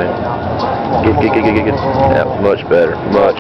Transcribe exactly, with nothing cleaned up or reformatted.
man. Get, get, get, get, get. Yeah, much better. Much.